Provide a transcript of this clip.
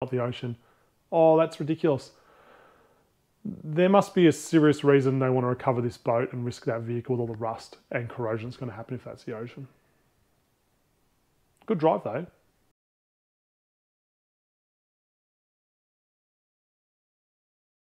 of the ocean. Oh, that's ridiculous. There must be a serious reason they want to recover this boat and risk that vehicle with all the rust and corrosion that's going to happen if that's the ocean. Good drive though.